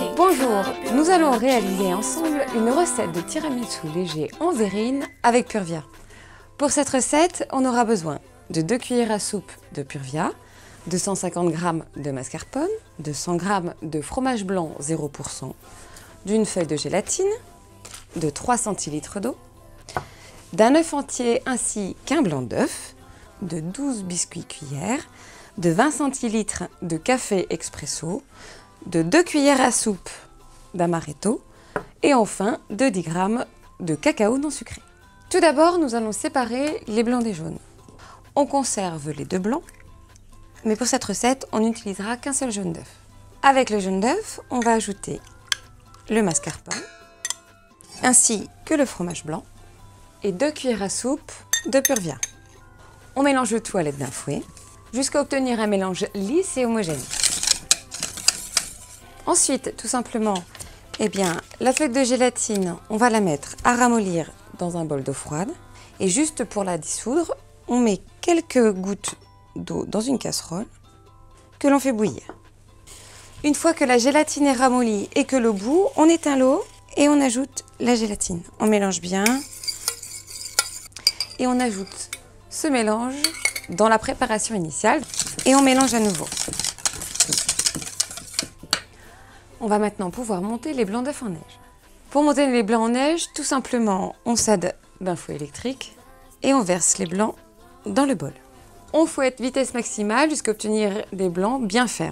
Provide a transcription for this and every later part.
Bonjour, nous allons réaliser ensemble une recette de tiramisu léger en verrine avec Purvia. Pour cette recette, on aura besoin de 2 cuillères à soupe de Purvia, de 150 g de mascarpone, de 100 g de fromage blanc 0%, d'une feuille de gélatine, de 3 centilitres d'eau, d'un œuf entier ainsi qu'un blanc d'œuf, de 12 biscuits cuillères, de 20 centilitres de café expresso, de 2 cuillères à soupe d'amaretto et enfin de 10 g de cacao non sucré. Tout d'abord, nous allons séparer les blancs des jaunes. On conserve les 2 blancs, mais pour cette recette, on n'utilisera qu'un seul jaune d'œuf. Avec le jaune d'œuf, on va ajouter le mascarpone, ainsi que le fromage blanc et 2 cuillères à soupe de Purvia. On mélange le tout à l'aide d'un fouet jusqu'à obtenir un mélange lisse et homogène. Ensuite, tout simplement, la feuille de gélatine, on va la mettre à ramollir dans un bol d'eau froide. Et juste pour la dissoudre, on met quelques gouttes d'eau dans une casserole que l'on fait bouillir. Une fois que la gélatine est ramollie et que l'eau bout, on éteint l'eau et on ajoute la gélatine. On mélange bien et on ajoute ce mélange dans la préparation initiale et on mélange à nouveau. On va maintenant pouvoir monter les blancs d'œufs en neige. Pour monter les blancs en neige, tout simplement, on s'aide d'un fouet électrique et on verse les blancs dans le bol. On fouette vitesse maximale jusqu'à obtenir des blancs bien fermes.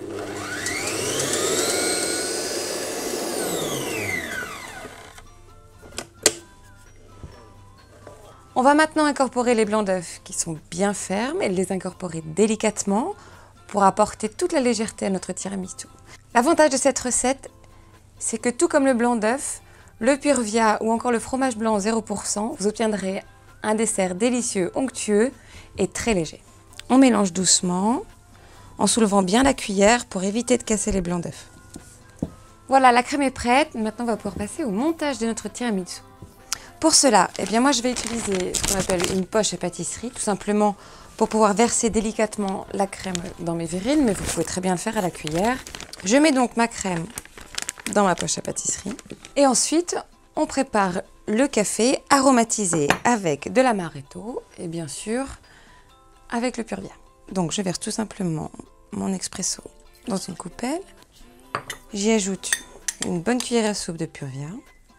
On va maintenant incorporer les blancs d'œufs qui sont bien fermes et les incorporer délicatement pour apporter toute la légèreté à notre tiramisu. L'avantage de cette recette, c'est que tout comme le blanc d'œuf, le Purvia ou encore le fromage blanc 0%, vous obtiendrez un dessert délicieux, onctueux et très léger. On mélange doucement en soulevant bien la cuillère pour éviter de casser les blancs d'œuf. Voilà, la crème est prête. Maintenant, on va pouvoir passer au montage de notre tiramisu. Pour cela, moi je vais utiliser ce qu'on appelle une poche à pâtisserie, tout simplement pour pouvoir verser délicatement la crème dans mes verrines, mais vous pouvez très bien le faire à la cuillère. Je mets donc ma crème dans ma poche à pâtisserie. Et ensuite, on prépare le café aromatisé avec de l'amaretto et bien sûr avec le Purvia. Donc je verse tout simplement mon expresso dans une coupelle. J'y ajoute une bonne cuillère à soupe de Purvia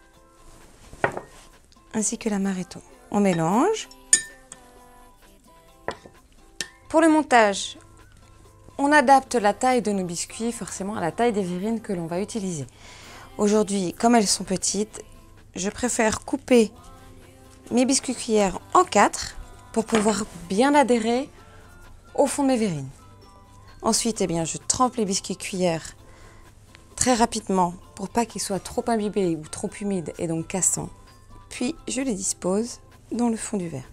ainsi que l'amaretto. On mélange. Pour le montage, on adapte la taille de nos biscuits forcément à la taille des verrines que l'on va utiliser. Aujourd'hui, comme elles sont petites, je préfère couper mes biscuits cuillères en 4 pour pouvoir bien adhérer au fond de mes verrines. Ensuite, je trempe les biscuits cuillères très rapidement pour pas qu'ils soient trop imbibés ou trop humides et donc cassants. Puis, je les dispose dans le fond du verre.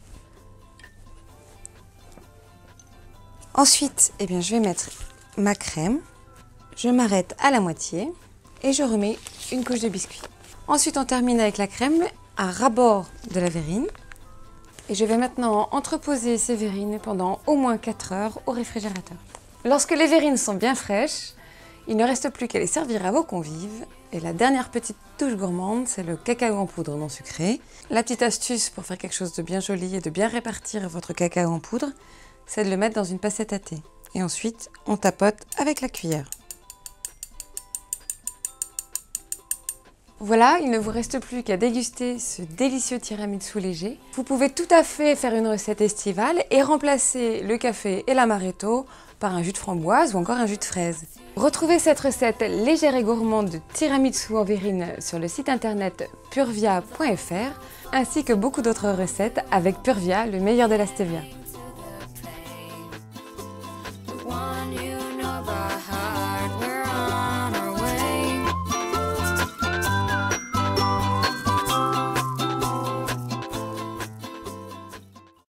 Ensuite, je vais mettre ma crème. Je m'arrête à la moitié et je remets une couche de biscuit. Ensuite, on termine avec la crème à ras-bord de la verrine. Et je vais maintenant entreposer ces verrines pendant au moins 4 heures au réfrigérateur. Lorsque les verrines sont bien fraîches, il ne reste plus qu'à les servir à vos convives. Et la dernière petite touche gourmande, c'est le cacao en poudre non sucré. La petite astuce pour faire quelque chose de bien joli et de bien répartir votre cacao en poudre, c'est de le mettre dans une passette à thé. Et ensuite, on tapote avec la cuillère. Voilà, il ne vous reste plus qu'à déguster ce délicieux tiramisu léger. Vous pouvez tout à fait faire une recette estivale et remplacer le café et l'amaretto par un jus de framboise ou encore un jus de fraise. Retrouvez cette recette légère et gourmande de tiramisu en verrine sur le site internet purvia.fr ainsi que beaucoup d'autres recettes avec Purvia, le meilleur de la stevia.